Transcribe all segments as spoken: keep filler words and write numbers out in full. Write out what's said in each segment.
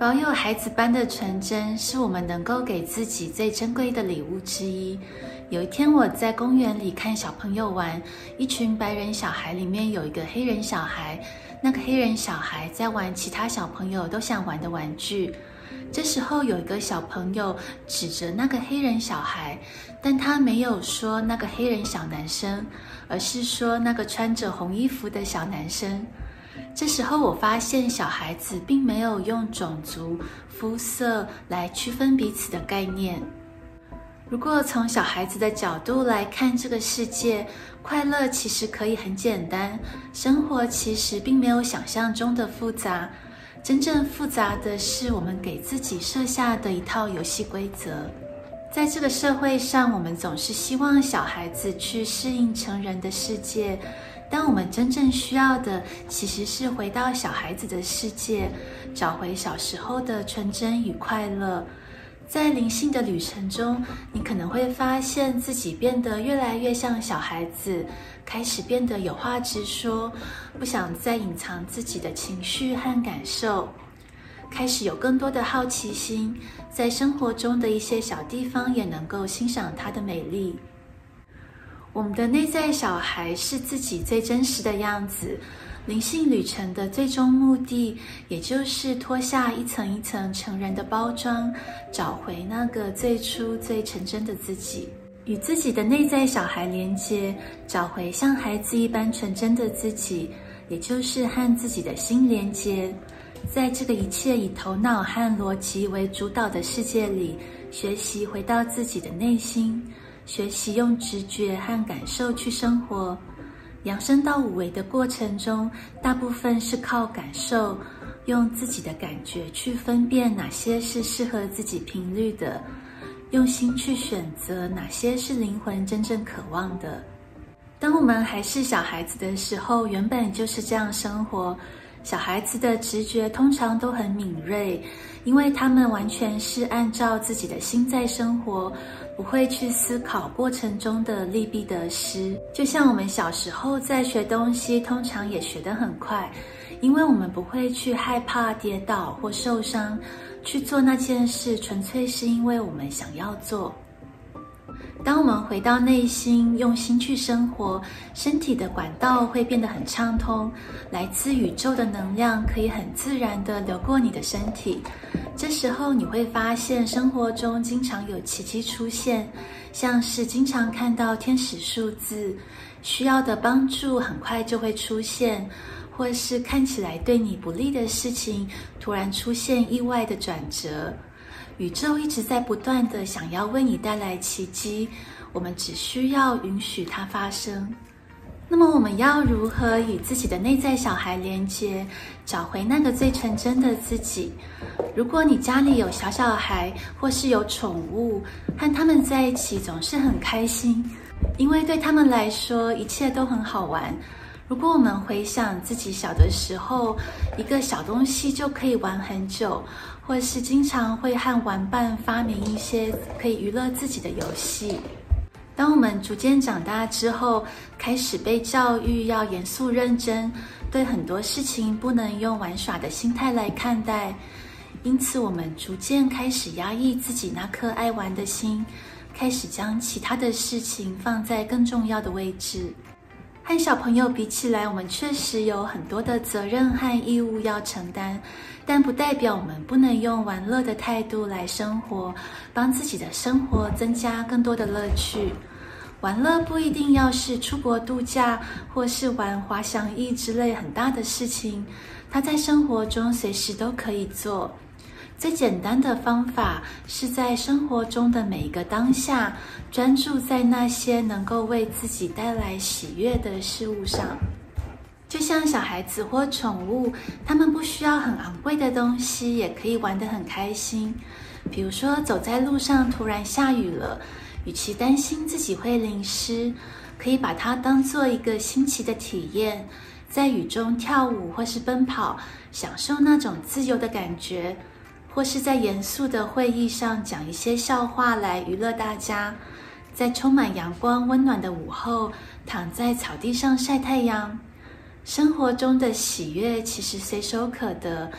保有孩子般的纯真，是我们能够给自己最珍贵的礼物之一。有一天，我在公园里看小朋友玩，一群白人小孩里面有一个黑人小孩，那个黑人小孩在玩其他小朋友都想玩的玩具。这时候有一个小朋友指着那个黑人小孩，但他没有说那个黑人小男生，而是说那个穿着红衣服的小男生。这时候我发现小孩子并没有用种族、肤色来区分彼此的概念。如果从小孩子的角度来看这个世界，快乐其实可以很简单，生活其实并没有想象中的复杂。真正复杂的是我们给自己设下的一套游戏规则。在这个社会上，我们总是希望小孩子去适应成人的世界，但我们真正需要的其实是回到小孩子的世界，找回小时候的纯真与快乐。在灵性的旅程中，你可能会发现自己变得越来越像小孩子，开始变得有话直说，不想再隐藏自己的情绪和感受，开始有更多的好奇心，在生活中的一些小地方也能够欣赏它的美丽。我们的内在小孩是自己最真实的样子，灵性旅程的最终目的，也就是脱下一层一层成人的包装，找回那个最初最纯真的自己，与自己的内在小孩连接，找回像孩子一般纯真的自己，也就是和自己的心连接。在这个一切以头脑和逻辑为主导的世界里，学习回到自己的内心，学习用直觉和感受去生活。扬升到五维的过程中，大部分是靠感受，用自己的感觉去分辨哪些是适合自己频率的，用心去选择哪些是灵魂真正渴望的。当我们还是小孩子的时候，原本就是这样生活。小孩子的直觉通常都很敏锐，因为他们完全是按照自己的心在生活，不会去思考过程中的利弊得失。就像我们小时候在学东西，通常也学得很快，因为我们不会去害怕跌倒或受伤，去做那件事纯粹是因为我们想要做。当我们回到内心，用心去生活，身体的管道会变得很畅通，来自宇宙的能量可以很自然地流过你的身体。这时候你会发现生活中经常有奇迹出现，像是经常看到天使数字，需要的帮助很快就会出现，或是看起来对你不利的事情突然出现意外的转折。宇宙一直在不断的想要为你带来奇迹，我们只需要允许它发生。那么我们要如何与自己的内在小孩连接，找回那个最纯真的自己？如果你家里有小小孩，或是有宠物，和他们在一起总是很开心，因为对他们来说一切都很好玩。如果我们回想自己小的时候，一个小东西就可以玩很久，或是经常会和玩伴发明一些可以娱乐自己的游戏。当我们逐渐长大之后，开始被教育要严肃认真，对很多事情不能用玩耍的心态来看待，因此我们逐渐开始压抑自己那颗爱玩的心，开始将其他的事情放在更重要的位置。和小朋友比起来，我们确实有很多的责任和义务要承担，但不代表我们不能用玩乐的态度来生活，帮自己的生活增加更多的乐趣。玩乐不一定要是出国度假，或是玩滑翔翼之类很大的事情，它在生活中随时都可以做。最简单的方法是在生活中的每一个当下，专注在那些能够为自己带来喜悦的事物上。就像小孩子或宠物，他们不需要很昂贵的东西，也可以玩得很开心。比如说走在路上突然下雨了，与其担心自己会淋湿，可以把它当做一个新奇的体验，在雨中跳舞或是奔跑，享受那种自由的感觉。或是在严肃的会议上讲一些笑话来娱乐大家，在充满阳光温暖的午后，躺在草地上晒太阳。生活中的喜悦其实随手可得，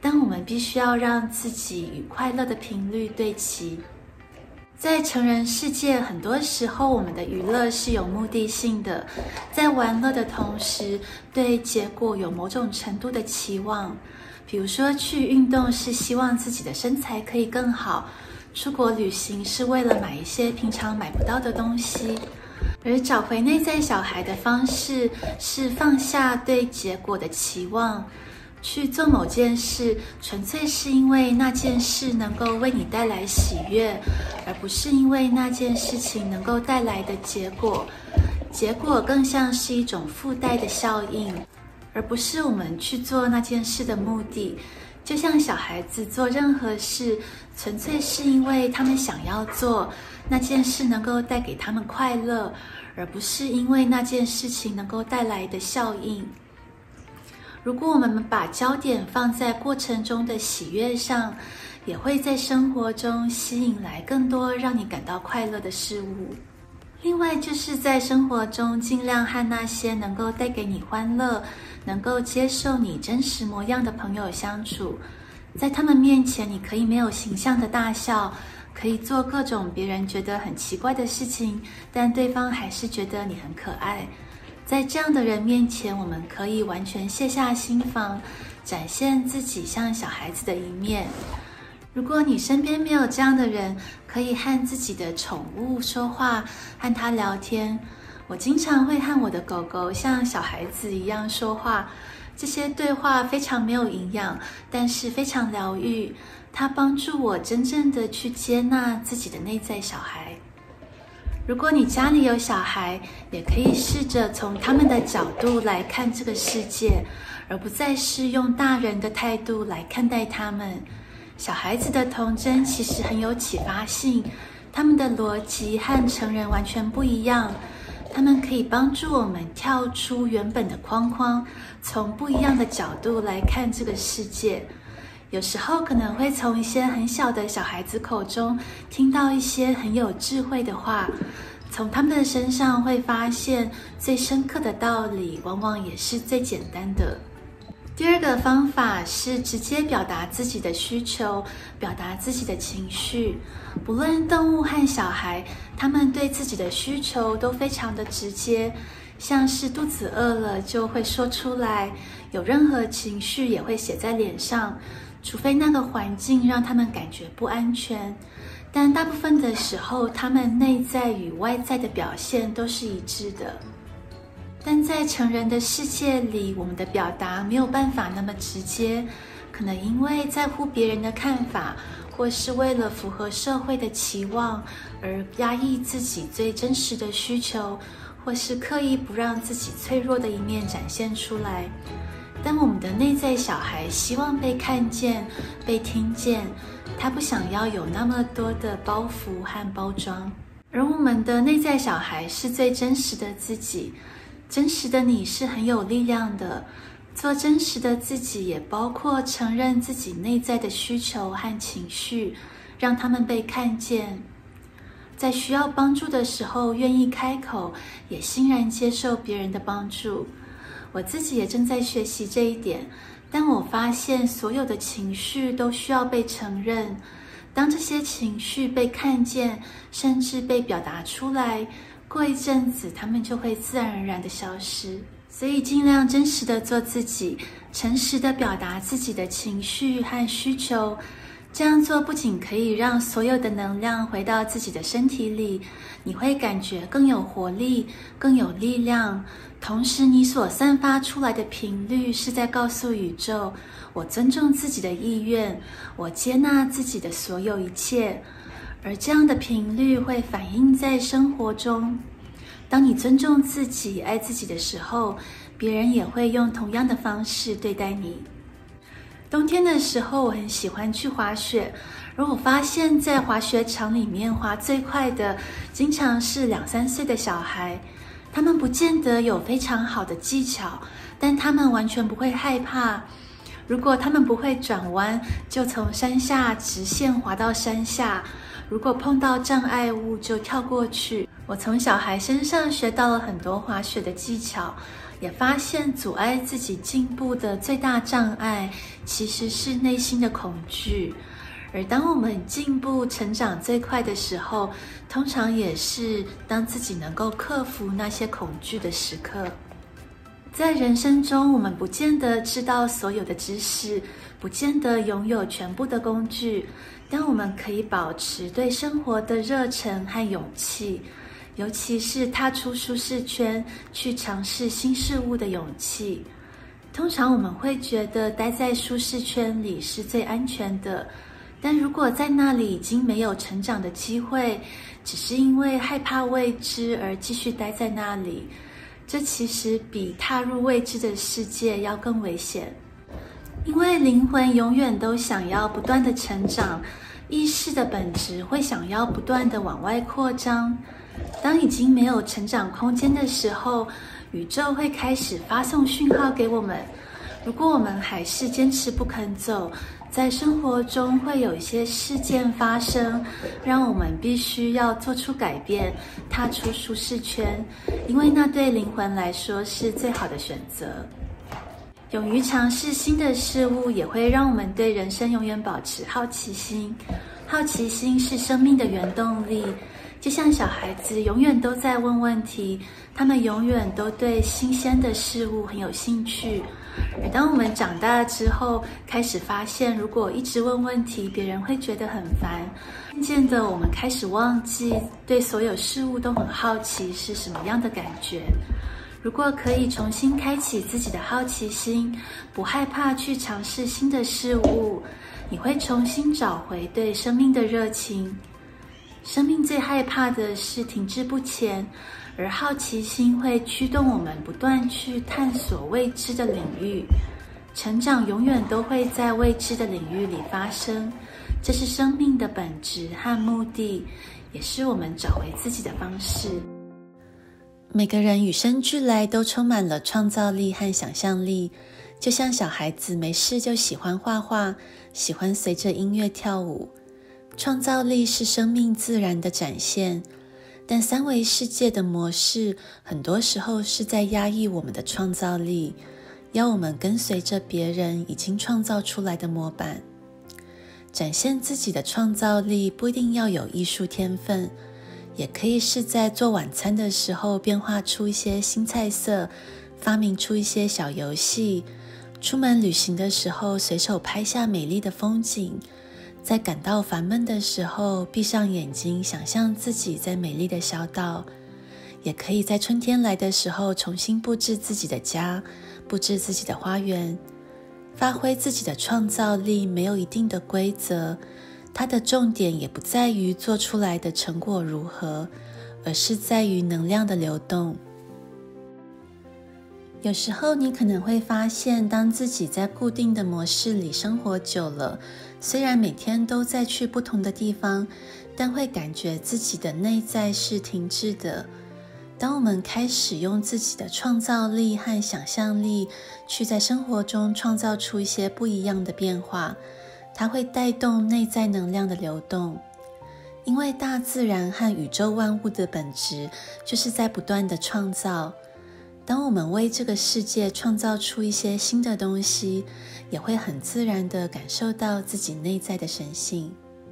但我们必须要让自己与快乐的频率对齐。在成人世界，很多时候我们的娱乐是有目的性的，在玩乐的同时，对结果有某种程度的期望。比如说，去运动是希望自己的身材可以更好，出国旅行是为了买一些平常买不到的东西。而找回内在小孩的方式是放下对结果的期望，去做某件事纯粹是因为那件事能够为你带来喜悦，而不是因为那件事情能够带来的结果。结果更像是一种附带的效应，而不是我们去做那件事的目的。就像小孩子做任何事，纯粹是因为他们想要做那件事能够带给他们快乐，而不是因为那件事情能够带来的效应。如果我们把焦点放在过程中的喜悦上，也会在生活中吸引来更多让你感到快乐的事物。另外，就是在生活中尽量和那些能够带给你欢乐、能够接受你真实模样的朋友相处。在他们面前，你可以没有形象的大笑，可以做各种别人觉得很奇怪的事情，但对方还是觉得你很可爱。在这样的人面前，我们可以完全卸下心防，展现自己像小孩子的一面。如果你身边没有这样的人，可以和自己的宠物说话，和它聊天。我经常会和我的狗狗像小孩子一样说话，这些对话非常没有营养，但是非常疗愈。它帮助我真正的去接纳自己的内在小孩。如果你家里有小孩，也可以试着从他们的角度来看这个世界，而不再是用大人的态度来看待他们。小孩子的童真其实很有启发性，他们的逻辑和成人完全不一样，他们可以帮助我们跳出原本的框框，从不一样的角度来看这个世界。有时候可能会从一些很小的小孩子口中听到一些很有智慧的话，从他们的身上会发现最深刻的道理，往往也是最简单的。第二个方法是直接表达自己的需求，表达自己的情绪。不论动物和小孩，他们对自己的需求都非常的直接，像是肚子饿了就会说出来，有任何情绪也会写在脸上，除非那个环境让他们感觉不安全。但大部分的时候，他们内在与外在的表现都是一致的。但在成人的世界里，我们的表达没有办法那么直接，可能因为在乎别人的看法，或是为了符合社会的期望而压抑自己最真实的需求，或是刻意不让自己脆弱的一面展现出来。但我们的内在小孩希望被看见、被听见，他不想要有那么多的包袱和包装。而我们的内在小孩是最真实的自己，真实的你是很有力量的。做真实的自己也包括承认自己内在的需求和情绪，让他们被看见。在需要帮助的时候愿意开口，也欣然接受别人的帮助。我自己也正在学习这一点，但我发现所有的情绪都需要被承认。当这些情绪被看见，甚至被表达出来，过一阵子他们就会自然而然的消失。所以尽量真实的做自己，诚实的表达自己的情绪和需求。这样做不仅可以让所有的能量回到自己的身体里，你会感觉更有活力，更有力量。同时你所散发出来的频率是在告诉宇宙，我尊重自己的意愿，我接纳自己的所有一切。而这样的频率会反映在生活中。当你尊重自己、爱自己的时候，别人也会用同样的方式对待你。冬天的时候，我很喜欢去滑雪，而我发现在滑雪场里面滑最快的，经常是两三岁的小孩。他们不见得有非常好的技巧，但他们完全不会害怕。如果他们不会转弯，就从山下直线滑到山下；如果碰到障碍物，就跳过去。我从小孩身上学到了很多滑雪的技巧， 也发现阻碍自己进步的最大障碍其实是内心的恐惧。而当我们进步成长最快的时候，通常也是当自己能够克服那些恐惧的时刻。在人生中，我们不见得知道所有的知识，不见得拥有全部的工具，但我们可以保持对生活的热忱和勇气，尤其是踏出舒适圈去尝试新事物的勇气。通常我们会觉得待在舒适圈里是最安全的，但如果在那里已经没有成长的机会，只是因为害怕未知而继续待在那里，这其实比踏入未知的世界要更危险。因为灵魂永远都想要不断的成长，意识的本质会想要不断的往外扩张。当已经没有成长空间的时候，宇宙会开始发送讯号给我们。如果我们还是坚持不肯走，在生活中会有一些事件发生，让我们必须要做出改变，踏出舒适圈，因为那对灵魂来说是最好的选择。勇于尝试新的事物，也会让我们对人生永远保持好奇心。好奇心是生命的原动力，就像小孩子永远都在问问题，他们永远都对新鲜的事物很有兴趣。而当我们长大之后，开始发现如果一直问问题，别人会觉得很烦。渐渐的，我们开始忘记对所有事物都很好奇是什么样的感觉。如果可以重新开启自己的好奇心，不害怕去尝试新的事物，你会重新找回对生命的热情。生命最害怕的是停滞不前，而好奇心会驱动我们不断去探索未知的领域。成长永远都会在未知的领域里发生，这是生命的本质和目的，也是我们找回自己的方式。每个人与生俱来都充满了创造力和想象力，就像小孩子没事就喜欢画画，喜欢随着音乐跳舞。创造力是生命自然的展现，但三维世界的模式很多时候是在压抑我们的创造力，要我们跟随着别人已经创造出来的模板。展现自己的创造力不一定要有艺术天分，也可以是在做晚餐的时候变化出一些新菜色，发明出一些小游戏，出门旅行的时候随手拍下美丽的风景，在感到烦闷的时候闭上眼睛想象自己在美丽的小岛，也可以在春天来的时候重新布置自己的家，布置自己的花园。发挥自己的创造力没有一定的规则，它的重点也不在于做出来的成果如何，而是在于能量的流动。有时候你可能会发现，当自己在固定的模式里生活久了，虽然每天都在去不同的地方，但会感觉自己的内在是停滞的。当我们开始用自己的创造力和想象力去在生活中创造出一些不一样的变化，它会带动内在能量的流动。因为大自然和宇宙万物的本质就是在不断的创造。当我们为这个世界创造出一些新的东西，也会很自然地感受到自己内在的神性。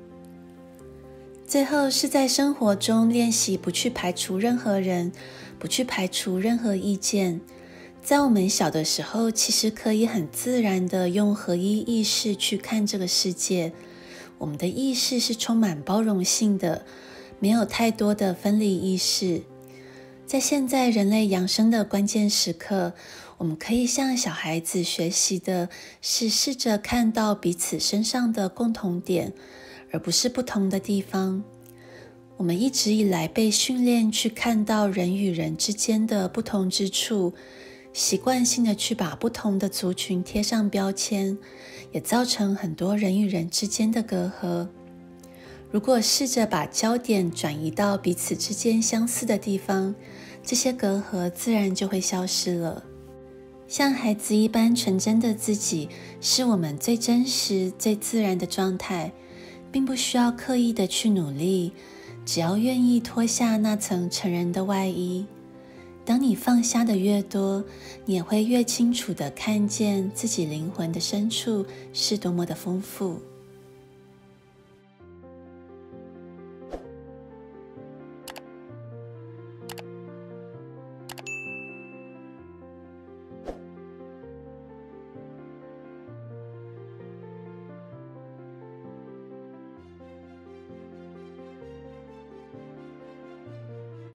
最后是在生活中练习不去排除任何人，不去排除任何意见。在我们小的时候，其实可以很自然地用合一意识去看这个世界。我们的意识是充满包容性的，没有太多的分离意识。在现在人类扬升的关键时刻，我们可以向小孩子学习的是试着看到彼此身上的共同点，而不是不同的地方。我们一直以来被训练去看到人与人之间的不同之处，习惯性的去把不同的族群贴上标签，也造成很多人与人之间的隔阂。如果试着把焦点转移到彼此之间相似的地方，这些隔阂自然就会消失了。像孩子一般纯真的自己，是我们最真实、最自然的状态，并不需要刻意的去努力，只要愿意脱下那层成人的外衣。 当你放下的越多，你也会越清楚地看见自己灵魂的深处是多么的丰富。